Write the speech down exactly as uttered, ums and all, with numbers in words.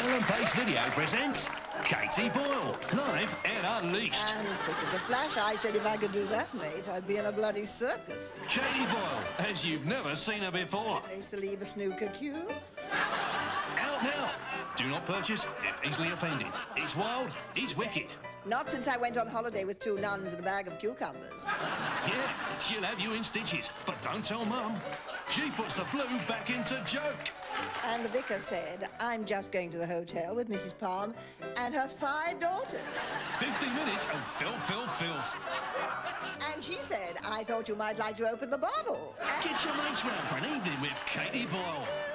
Ellen Pace Video presents Katie Boyle, live and unleashed. And quick as a flash, I said if I could do that, mate, I'd be in a bloody circus. Katie Boyle, as you've never seen her before. Place to leave a snooker cue. Out now. Do not purchase if easily offended. It's wild, it's wicked. Not since I went on holiday with two nuns and a bag of cucumbers. Yeah, she'll have you in stitches, but don't tell Mum. She puts the blue back into joke. And the vicar said, I'm just going to the hotel with Missus Palm and her five daughters. Fifty minutes of filth, filth, filth. And she said, I thought you might like to open the bottle. Get your mates round for an evening with Katie Boyle.